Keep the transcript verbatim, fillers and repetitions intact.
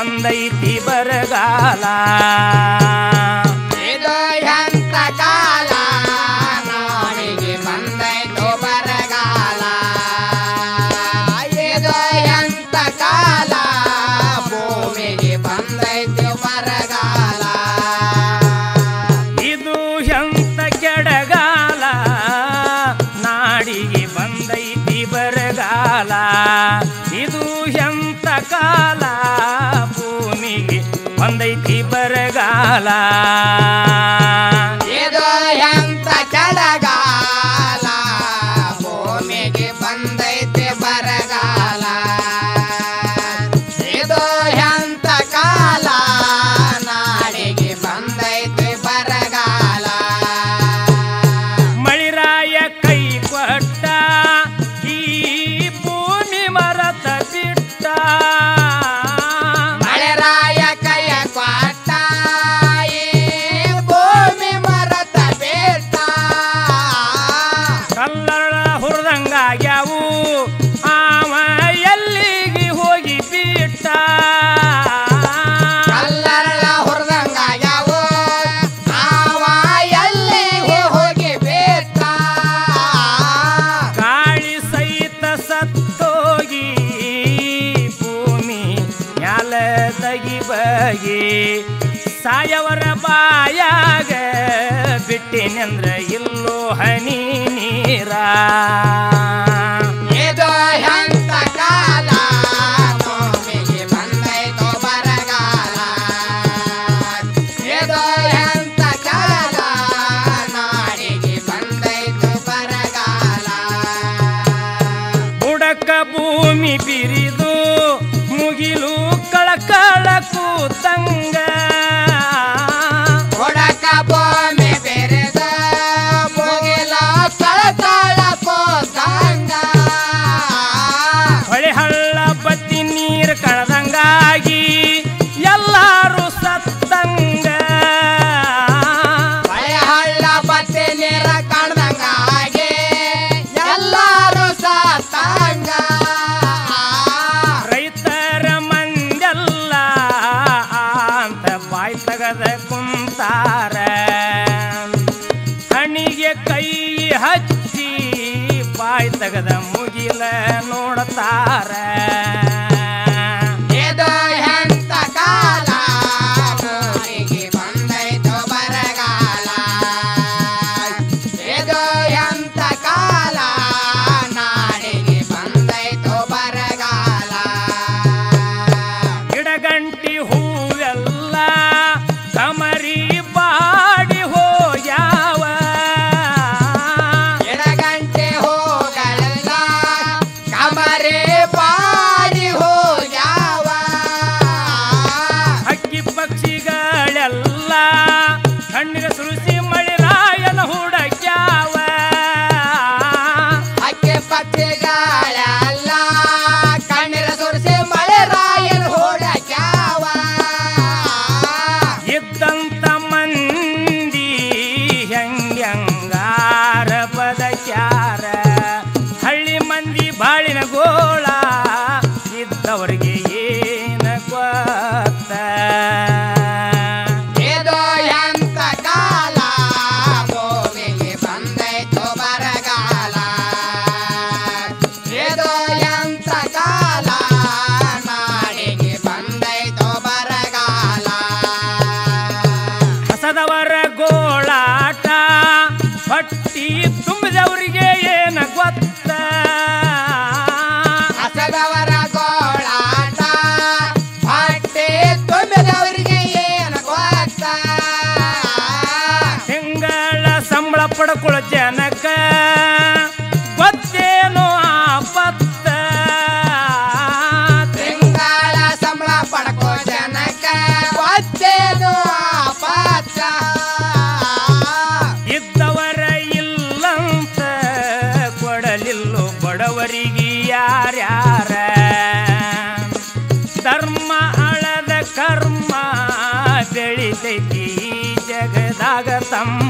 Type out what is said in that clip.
ಬಂದೈತಿ ಬರಗಾಲ ಇದು ಎಂತ ಕಾಲ ನಾಡಿಗೆ ಬಂದೈತು ಬರಗಾಲ ಇದು ಎಂತ ಕಾಲ ಭೂಮಿಗೆ ಬಂದೈತು ಬರಗಾಲ ಇದು ಎಂತ ಕೆಡಗಾಲ ನಾಡಿಗೆ ಬಂದೈತಿ ಬರಗಾಲ ಇದು ಎಂತ ಕಾಲ ಭೂಮಿಗೆ ಬಂದೈತಿ ಬರಗಾಲ ಇದು ಎಂತ ಕೆಡಗಾಲ ಭೂಮಿಗೆ ಬಂದೈತಿ ಬರಗಾಲ ಇದು ಎಂತ ಕಾಲ ನಾಡಿಗೆ ಬಂದೈತಿ ಬರಗಾಲ ಮಳಿರಾಯ ಕೈ ಕೊಟ್ಟ ಈ ಭೂಮಿ ಮರತ ಬಿಟ್ಟ ಮಳೆರಾಯ ಕೈಯ ಕೊಟ್ಟ ಈ ಭೂಮಿ ಮರತ ಬಿಟ್ಟ ಕಲ್ಲರ ಹುರಿದಂಗಾಗ್ಯಾವು ಆವ ಎಲ್ಲಿಗೆ ಹೋಗಿ ಬಿಟ್ಟ ಕಲ್ಲರಳ ಹುರಿದಂಗಾಗ್ಯಾವು ಆವ ಎಲ್ಲಿಗೆ ಹೋಗಿ ಬಿಟ್ಟ ಗಾಳಿ ಸಹಿತ ಸತ್ತೋಗಿ ಭೂಮಿ ಮ್ಯಾಲ ತಗಿ ಬಗಿ ಸಾಯವರ ಬಾಯಾಗ ಬಿಟ್ಟಿನೆಂದ್ರ ಇಲ್ಲೋ ಹನಿ ನೀರ ಇದು ಎಂತ ಕಾಲ ಭೂಮಿಗೆ ಬಂದೈತು ಬರಗಾಲ ಇದು ಎಂತ ಕಾಲ ನಾಡಿಗೆ ಬಂದೈತು ಬರಗಾಲ ಬುಡಕ ಭೂಮಿ ಬಿರಿದು ಮುಗಿಲು ಕಳಕಳ ಕೂತಂಗ ಒಡಕ ಭೂಮಿ ಬೆರೆದ ಮುಗಿಲ ಕಳಕಳ ಕೋತಂಗ ಹೊಳೆ ಹಳ್ಳ ಬತ್ತಿ ನೀರು ಕಳೆದಂಗಾಗಿ ಎಲ್ಲಾರು ಸತ್ತಂಗ ಮಳೆ ಹಳ್ಳ ಬತ್ತೆ ನೀರ ಕಾಣ್ದಂಗಾಗಿ ಎಲ್ಲಾರು ಸತ್ತಂಗ ರೈತರ ಮಂದೆಲ್ಲ ಅಂತ ಬಾಯ್ ತಗದ ಕುಂತಾರ ಹಣಿಗೆ ಕೈ ಹಚ್ಚಿ ಬಾಯ್ ತಗದ ಮುಗಿಲ ನೋಡ್ತಾರ ಇದು ಎಂತ ಕಾಲ ಭೂಮಿಗೆ ಬಂದೈತು ಬರಗಾಲ ಇದು ಎಂತ ಕಾಲ ನಾಡಿಗೆ ಬಂದೈತು ಬರಗಾಲ ಗಿಡಗಂಟಿ ಹೂವೆಲ್ಲ ಕಮರಿ ಬಾಡಿ ಹೋಗ್ಯಾವ ಎಡಗಂಟೆ ಹೋಗಲ್ಲ ಕಮರೆ ಬಾಡಿ ಹೋಗ್ಯಾವ ಹಕ್ಕಿ ಪಕ್ಷಿಗಳೆಲ್ಲ ಕಣ್ಣಿಗೆ ಸುರಿಸಿ ಮಳಿರಾಯನ ಹುಡಕ್ಯಾವ ಅಕ್ಕೆ ಪಕ್ಷಿಗಳೆಲ್ಲ ಕಣ್ಣಿರ ಸುರಿಸಿ ಮಳೆ ರಾಯಲ್ ಹೊಡಕ್ಯಾವ ಇದ್ದಂತ ಮಂದಿ ಹೆಂಗ್ಯಂಗಾರ ಬದಕ್ಯಾರ ಹಳ್ಳಿ ಮಂದಿ ಬಾಳಿನ ಗೋಳ ಇದ್ದವರಿಗೆ ಏನ ಗೊತ್ತ ಇದು ಎಂತ ಕಾಲ ಭೂಮಿಗೆ ಬಂದೈತು ಬರಗಾಲ ಇದು ಎಂತ ಕಾಲ ನಾಡಿಗೆ ಬಂದೈತು ಬರಗಾಲ ಹಸದವರ ಗೋಳಾಟ ಹೊಟ್ಟಿ ತುಂಬಿದವರಿಗೆ ಏನ ಗೊತ್ತ ಹಸದವರ ಗೋಳಾಟ ಹೊಟ್ಟೆ ತುಂಬಿದವರಿಗೆ ಏನು ಗೊತ್ತ ತಿಂಗಳ ಸಂಬಳ ಪಡ್ಕೊಳ್ಳೋ ಜನಕ್ಕ ಗೊತ್ತೇನೋ ಆಪತ್ತ ತಿಂಗಳ ಸಂಬಳ ಪಡ್ಕೋ ಜನಕ್ಕ ಗೊತ್ತೇನು ಆಪತ್ತ ಇದ್ದವರ ಇಲ್ಲಂತ ಕೊಡಲಿಲ್ಲೋ ಬಡವರಿಗೆ ಯಾರ್ಯಾರ ಧರ್ಮ ಅಳದ ಕರ್ಮ ಬೆಳಿತೈತಿ ಈ ಜಗದಾಗ ತಮ್ಮ